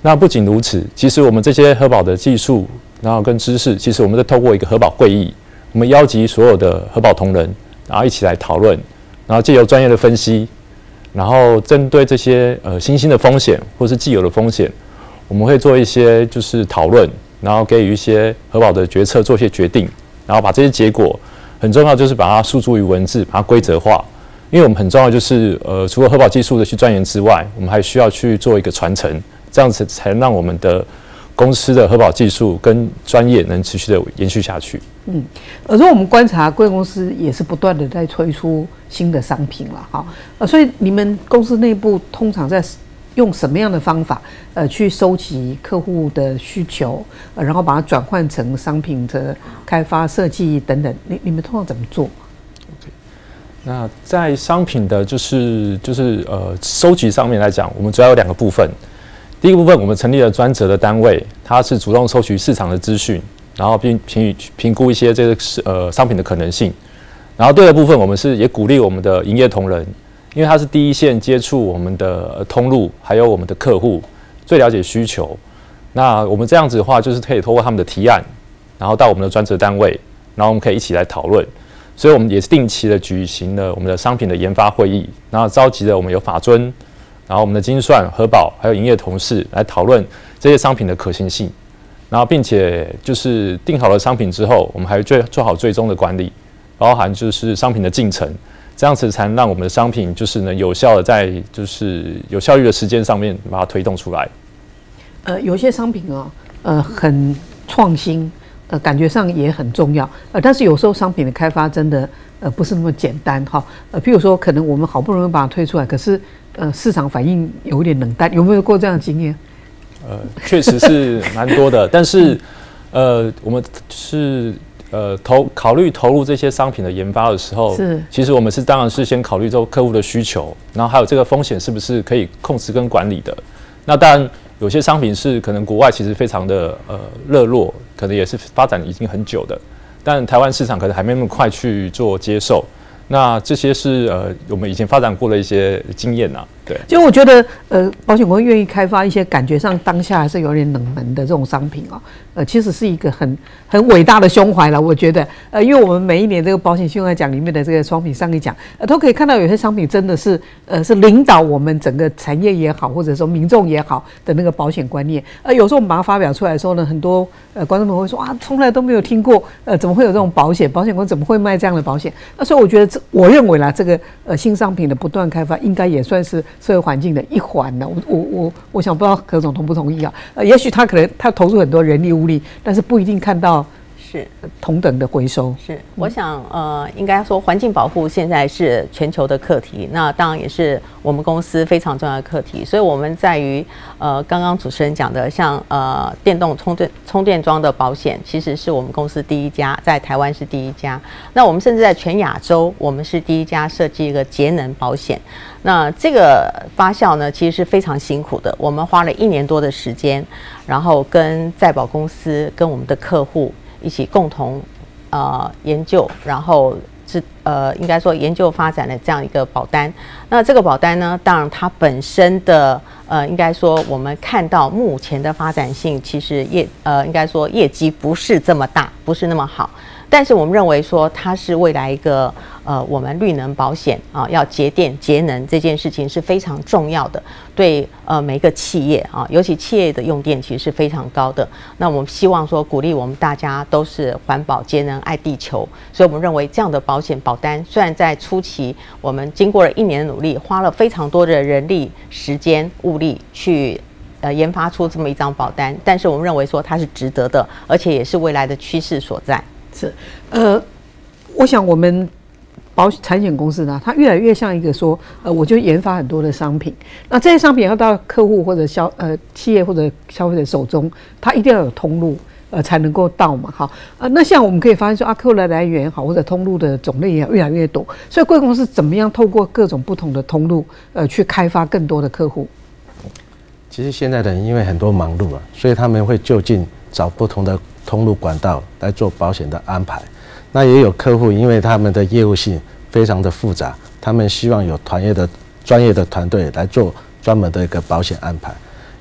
Speaker 5: 那不仅如此，其实我们这些核保的技术，然后跟知识，其实我们都透过一个核保会议，我们邀集所有的核保同仁，然后一起来讨论，然后借由专业的分析，然后针对这些呃新兴的风险或是既有的风险，我们会做一些就是讨论，然后给予一些核保的决策，做一些决定，然后把这些结果很重要就是把它诉诸于文字，把它规则化。因为我们很重要就是呃除了核保技术的去钻研之外，我们还需要去做一个传承。这样子才能让我们的公司的核保技术跟专业能持续的延续下去。
Speaker 2: 嗯，而且我们观察贵公司也是不断的在推出新的商品了，哈，呃，所以你们公司内部通常在用什么样的方法，呃，去收集客户的需求，呃，然后把它转换成商品的开发、设计等等，你你们通常怎么做？
Speaker 5: 那在商品的就是就是呃收集上面来讲，我们主要有两个部分。第一个部分，我们成立了专责的单位，它是主动收取市场的资讯，然后并评评估一些这个呃商品的可能性。然后第二个部分，我们是也鼓励我们的营业同仁，因为他是第一线接触我们的通路，还有我们的客户，最了解需求。那我们这样子的话，就是可以透过他们的提案，然后到我们的专责单位，然后我们可以一起来讨论。所以我们也是定期的举行了我们的商品的研发会议，然后召集了我们有法遵，然后我们的精算、核保还有营业同事来讨论这些商品的可行性，然后并且就是定好了商品之后，我们还做做好最终的管理，包含就是商品的进程，这样子才能让我们的商品就是能有效的在就是有效率的时间上面把它推动出来。
Speaker 2: 呃，有些商品啊，呃，很创新。呃，感觉上也很重要，呃，但是有时候商品的开发真的呃不是那么简单哈，呃，譬如说可能我们好不容易把它推出来，可是呃市场反应有点冷淡，有没有过这样的经验？
Speaker 5: 呃，确实是蛮多的，但是呃，我们是呃投考虑投入这些商品的研发的时候，
Speaker 2: 是
Speaker 5: 其实我们是当然是先考虑这客户的需求，然后还有这个风险是不是可以控制跟管理的。那当然有些商品是可能国外其实非常的呃热络，可能也是发展已经很久的，但台湾市场可能还没那么快去做接受。那这些是呃我们以前发展过的一些经验呐，对。
Speaker 2: 就我觉得呃保险公司愿意开发一些感觉上当下还是有点冷门的这种商品啊，呃其实是一个很很伟大的胸怀了，我觉得呃因为我们每一年这个保险胸怀奖里面的这个商品上一奖，呃都可以看到有些商品真的是呃是领导我们整个产业也好，或者说民众也好的那个保险观念。呃有时候我们把它发表出来的时候呢，很多呃观众们会说啊，从来都没有听过，呃怎么会有这种保险？保险公司怎么会卖这样的保险？那所以我觉得。我认为啦，这个呃新商品的不断开发，应该也算是社会环境的一环呢。我我我我想不知道柯总同不同意啊？呃，也许他可能他投入很多人力物力，但是不一定看到是同等的回收。
Speaker 3: 是，我想呃，应该说环境保护现在是全球的课题，那当然也是我们公司非常重要的课题。所以我们在于呃刚刚主持人讲的，像呃电动充电充电桩的保险，其实是我们公司第一家，在台湾是第一家。那我们甚至在全亚洲，我们是第一家设计一个节能保险。那这个发酵呢，其实是非常辛苦的。我们花了一年多的时间，然后跟在保公司、跟我们的客户一起共同呃研究，然后是呃应该说研究发展的这样一个保单。那这个保单呢，当然它本身的呃应该说我们看到目前的发展性，其实业呃应该说业绩不是这么大，不是那么好。但是我们认为说它是未来一个呃我们绿能保险啊，要节电节能这件事情是非常重要的，对呃每一个企业啊，尤其企业的用电其实是非常高的。那我们希望说鼓励我们大家都是环保节能爱地球，所以我们认为这样的保险保单虽然在初期我们经过了一年的努力，花了非常多的人力、时间、物力去呃研发出这么一张保单，但是我们认为说它是值得的，而且也是未来的趋势所在。
Speaker 2: 是，呃，我想我们保产险公司呢，它越来越像一个说，呃，我就研发很多的商品，那这些商品要到客户或者消呃企业或者消费者手中，它一定要有通路，呃，才能够到嘛，好，呃，那像我们可以发现说，啊，客户的来源好，或者通路的种类也越来越多，所以贵公司怎么样透过各种不同的通路，呃，去开发更多的客户？
Speaker 4: 其实现在的人因为很多忙碌啊，所以他们会就近找不同的通路管道来做保险的安排。那也有客户，因为他们的业务性非常的复杂，他们希望有团业的专业的团队来做专门的一个保险安排。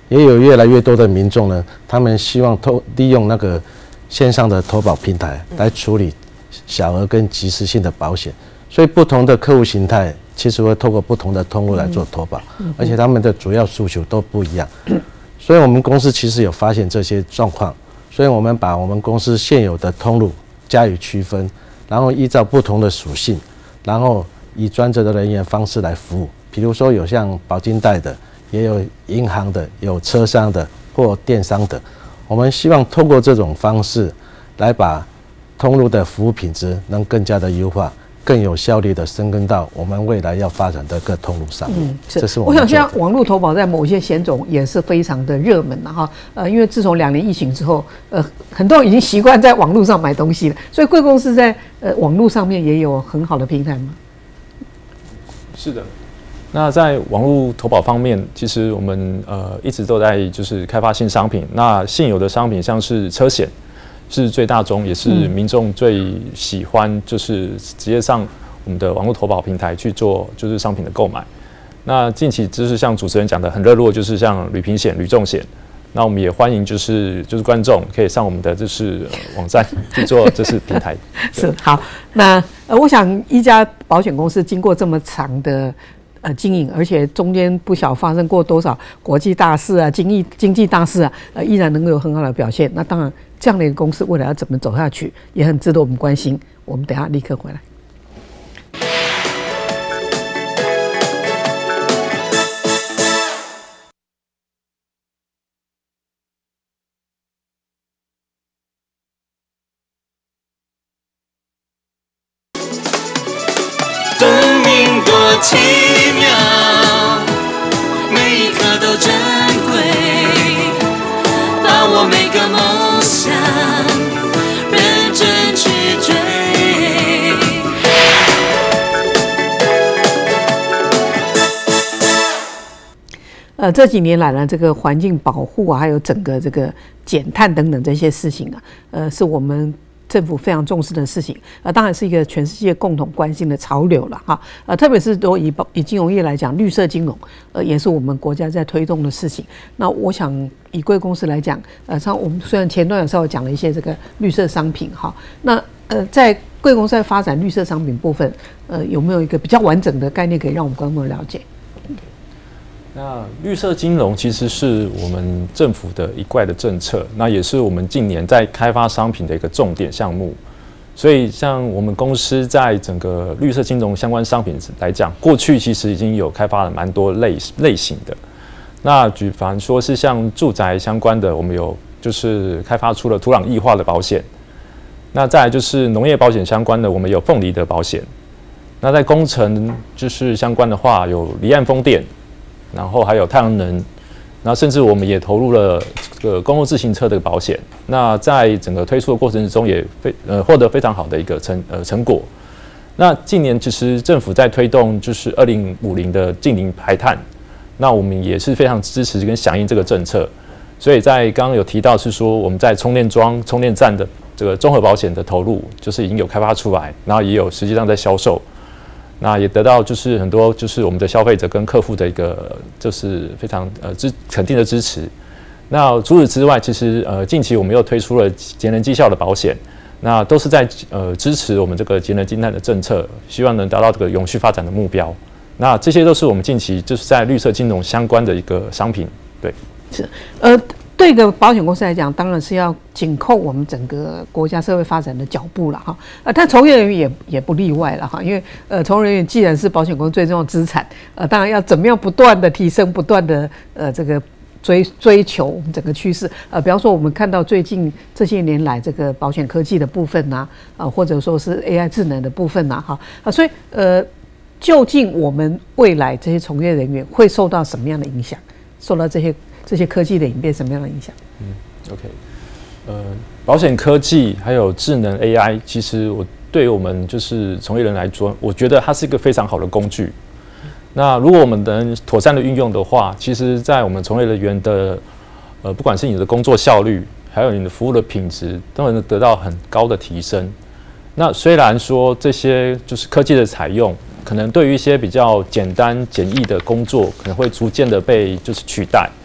Speaker 4: 也有越来越多的民众呢，他们希望透利用那个线上的投保平台来处理小额跟及时性的保险，所以不同的客户形态其实会透过不同的通路来做投保，而且他们的主要诉求都不一样。所以我们公司其实有发现这些状况，所以我们把我们公司现有的通路加以区分，然后依照不同的属性，然后以专责的人员方式来服务。比如说有像保金贷的，也有银行的，有车商的或电商的。我们希望透过这种方式来把通路的服务品质能更加的优化，更有效率的深耕到我们未来要发展的各通路上面。嗯，是这是我们。
Speaker 2: 我想现在网络投保在某些险种也是非常的热门了哈。呃，因为自从两年疫情之后，呃，很多人已经习惯在网络上买东西了，所以贵公司在呃网络上面也有很好的平台吗？
Speaker 5: 是的。那在网络投保方面，其实我们呃一直都在就是开发新商品。那现有的商品像是车险，是最大宗，也是民众最喜欢，就是直接上我们的网络投保平台去做就是商品的购买。那近期就是像主持人讲的很热络，就是像旅平险、旅重险。那我们也欢迎就是就是观众可以上我们的就是网站去做就是平台。
Speaker 2: 是好，那呃我想一家保险公司经过这么长的呃，经营，而且中间不晓发生过多少国际大事啊、经济经济大事啊，呃，依然能够有很好的表现。那当然，这样的一个公司未来要怎么走下去，也很值得我们关心。我们等一下立刻回来。
Speaker 1: 生命多奇妙，每一刻都珍贵，把握每个梦想，认真去追。
Speaker 2: 呃，这几年来呢，这个环境保护啊，还有整个这个减碳等等这些事情啊，呃，是我们政府非常重视的事情，呃，当然是一个全世界共同关心的潮流了哈，呃，特别是都以以金融业来讲，绿色金融，呃，也是我们国家在推动的事情。那我想以贵公司来讲，呃，像我们虽然前段有稍微讲了一些这个绿色商品哈，那呃，在贵公司在发展绿色商品部分，呃，有没有一个比较完整的概念可以让我们观众了解？
Speaker 5: 那绿色金融其实是我们政府的一贯的政策，那也是我们近年在开发商品的一个重点项目。所以，像我们公司在整个绿色金融相关商品来讲，过去其实已经有开发了蛮多类类型的。那举凡说是像住宅相关的，我们有就是开发出了土壤异化的保险。那再来就是农业保险相关的，我们有凤梨的保险。那在工程就是相关的话，有离岸风电。然后还有太阳能，那甚至我们也投入了这个公路自行车的保险。那在整个推出的过程之中，也非呃获得非常好的一个成呃成果。那近年其实政府在推动就是二零五零的净零排碳，那我们也是非常支持跟响应这个政策。所以在刚刚有提到是说我们在充电桩、充电站的这个综合保险的投入，就是已经有开发出来，然后也有实际上在销售。那也得到就是很多就是我们的消费者跟客户的一个就是非常呃支肯定的支持。那除此之外，其实呃近期我们又推出了节能绩效的保险，那都是在呃支持我们这个节能减碳的政策，希望能达到这个永续发展的目标。那这些都是我们近期就是在绿色金融相关的一个商品。对，
Speaker 2: 是呃。对一个保险公司来讲，当然是要紧扣我们整个国家社会发展的脚步了哈。呃，但从业人员也也不例外了哈，因为呃，从业人员既然是保险公司最重要的资产，呃，当然要怎么样不断的提升，不断的呃这个追追求我们整个趋势。呃，比方说我们看到最近这些年来这个保险科技的部分呐、啊，呃，或者说是 A I 智能的部分呐、啊，哈啊，所以呃，究竟我们未来这些从业人员会受到什么样的影响？受到这些这些科技的演变什么样的影响？
Speaker 5: 嗯 ，OK， 呃，保险科技还有智能 A I， 其实我对于我们就是从业人来说，我觉得它是一个非常好的工具。那如果我们能妥善的运用的话，其实在我们从业人员的呃，不管是你的工作效率，还有你的服务的品质，都能得到很高的提升。那虽然说这些就是科技的采用，可能对于一些比较简单简易的工作，可能会逐渐的被就是取代。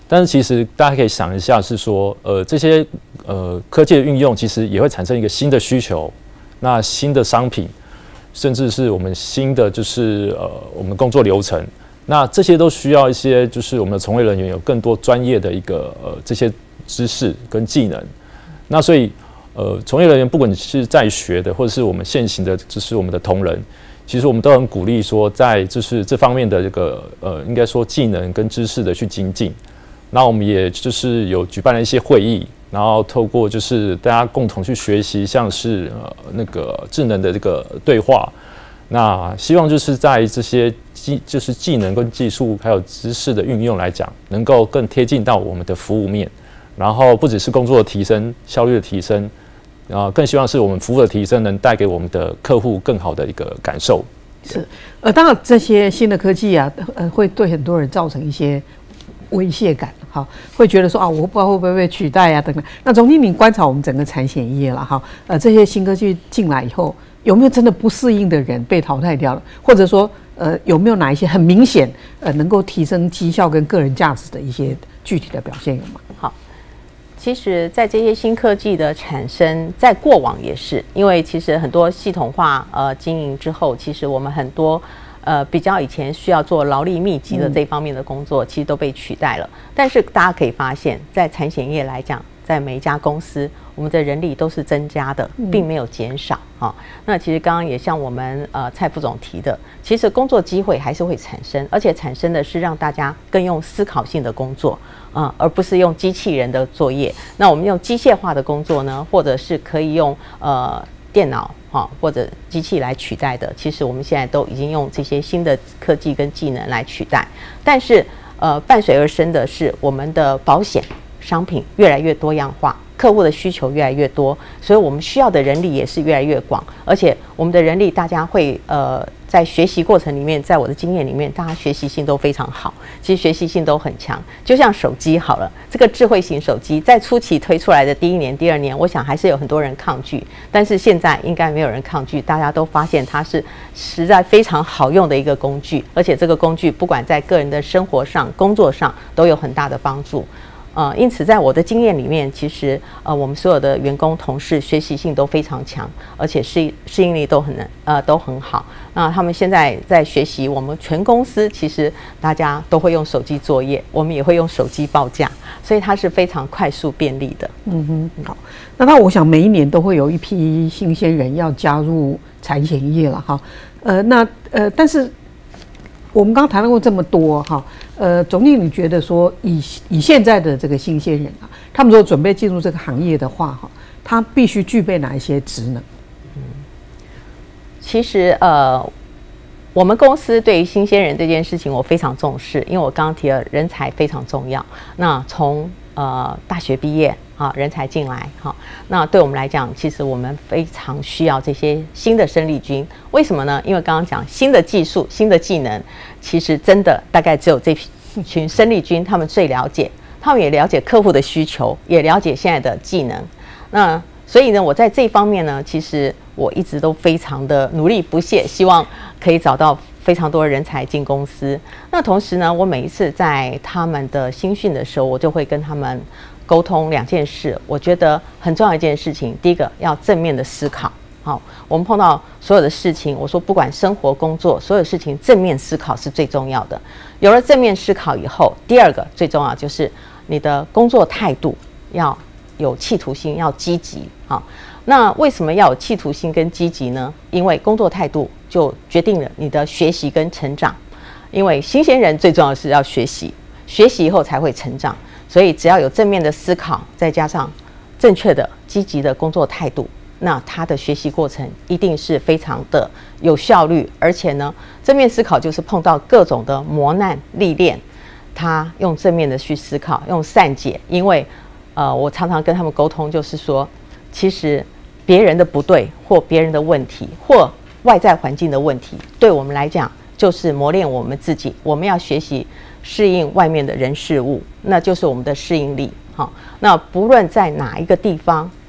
Speaker 5: 但是其实大家可以想一下，是说，呃，这些呃科技的运用，其实也会产生一个新的需求，那新的商品，甚至是我们新的就是呃我们工作流程，那这些都需要一些就是我们的从业人员有更多专业的一个呃这些知识跟技能。那所以呃从业人员不管是在学的，或者是我们现行的，就是我们的同仁。其实我们都很鼓励说，在就是这方面的这个呃，应该说技能跟知识的去精进。那我们也就是有举办了一些会议，然后透过就是大家共同去学习，像是呃那个智能的这个对话。那希望就是在这些技就是技能跟技术还有知识的运用来讲，能够更贴近到我们的服务面，然后不只是工作的提升、效率的提升。然后更希望是我们服务的提升能带给我们的客户更好的一个感受。
Speaker 2: 是，呃，当然这些新的科技啊，呃，会对很多人造成一些威胁感，哈，会觉得说啊，我不知道会不会被取代啊等等。那总经理观察我们整个产险业了哈，呃，这些新科技进来以后，有没有真的不适应的人被淘汰掉了？或者说，呃，有没有哪一些很明显呃能够提升绩效跟个人价值的一些具体的表现有吗？
Speaker 3: 好。其实，在这些新科技的产生，在过往也是，因为其实很多系统化呃经营之后，其实我们很多呃比较以前需要做劳力密集的这方面的工作，其实都被取代了。但是大家可以发现，在产险业来讲，在每一家公司，我们的人力都是增加的，并没有减少啊、哦。那其实刚刚也像我们呃蔡副总提的，其实工作机会还是会产生，而且产生的是让大家更用思考性的工作。啊、嗯，而不是用机器人的作业。那我们用机械化的工作呢，或者是可以用呃电脑哈、哦、或者机器来取代的，其实我们现在都已经用这些新的科技跟技能来取代。但是呃，伴随而生的是我们的保险商品越来越多样化，客户的需求越来越多，所以我们需要的人力也是越来越广，而且我们的人力大家会呃。在学习过程里面，在我的经验里面，大家学习性都非常好，其实学习性都很强。就像手机好了，这个智慧型手机在初期推出来的第一年、第二年，我想还是有很多人抗拒，但是现在应该没有人抗拒，大家都发现它是实在非常好用的一个工具，而且这个工具不管在个人的生活上、工作上都有很大的帮助。呃，因此在我的经验里面，其实呃，我们所有的员工同事学习性都非常强，而且适适应力都很呃都很好。那他们现在在学习，我们全公司其实大家都会用手机作业，我们也会用手机报价，所以它是非常快速便利的。
Speaker 2: 嗯哼，好。那那我想每一年都会有一批新鲜人要加入产险业了哈。呃，那呃，但是我们刚刚谈到过这么多哈，呃，总经理觉得说以以现在的这个新鲜人啊，他们如果准备进入这个行业的话哈，他必须具备哪一些职能？
Speaker 3: 嗯，其实呃，我们公司对于新鲜人这件事情我非常重视，因为我刚刚提了人才非常重要。那从呃大学毕业啊，人才进来哈，那对我们来讲，其实我们非常需要这些新的生力军。为什么呢？因为刚刚讲新的技术、新的技能，其实真的大概只有这群生力军他们最了解，他们也了解客户的需求，也了解现在的技能。那所以呢，我在这方面呢，其实我一直都非常的努力不懈，希望可以找到非常多的人才进公司。那同时呢，我每一次在他们的新训的时候，我就会跟他们沟通两件事，我觉得很重要一件事情。第一个要正面的思考，好，我们碰到所有的事情，我说不管生活、工作，所有事情正面思考是最重要的。有了正面思考以后，第二个最重要就是你的工作态度要有企图心，要积极。好，那为什么要有企图心跟积极呢？因为工作态度就决定了你的学习跟成长。因为新鲜人最重要的是要学习，学习以后才会成长。所以只要有正面的思考，再加上正确的、积极的工作态度，那他的学习过程一定是非常的有效率。而且呢，正面思考就是碰到各种的磨难历练，他用正面的去思考，用善解。因为呃，我常常跟他们沟通，就是说，其实别人的不对，或别人的问题，或外在环境的问题，对我们来讲就是磨练我们自己。我们要学习适应外面的人事物，那就是我们的适应力。好，那不论在哪一个地方，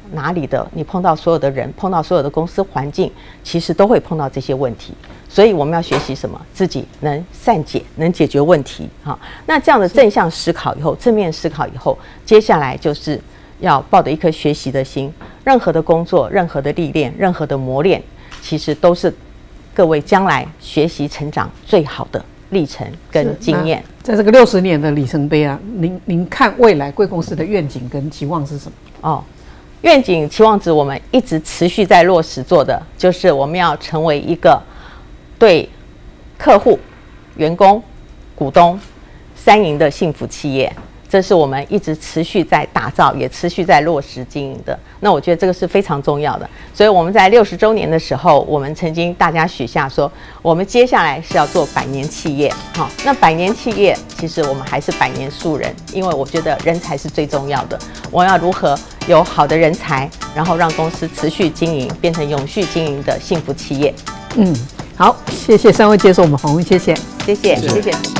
Speaker 3: 哪里的，你碰到所有的人，碰到所有的公司环境，其实都会碰到这些问题。所以我们要学习什么？自己能善解，能解决问题。哈，那这样的正向思考以后，正面思考以后，接下来就是要抱着一颗学习的心。任何的工作，任何的历练，任何的磨练，其实都是各位将来学习成长最好的历程跟经验。
Speaker 2: 在这个六十年的里程碑啊，您您看未来贵公司的愿景跟期望是什么？
Speaker 3: 哦，愿景期望值我们一直持续在落实做的，就是我们要成为一个对客户、员工、股东三赢的幸福企业。这是我们一直持续在打造，也持续在落实经营的。那我觉得这个是非常重要的。所以我们在六十周年的时候，我们曾经大家许下说，我们接下来是要做百年企业。好，那百年企业其实我们还是百年树人，因为我觉得人才是最重要的。我要如何有好的人才，然后让公司持续经营，变成永续经营的幸福企业。
Speaker 2: 嗯，好，谢谢三位接受我们访问，谢谢，
Speaker 3: 谢谢，谢谢。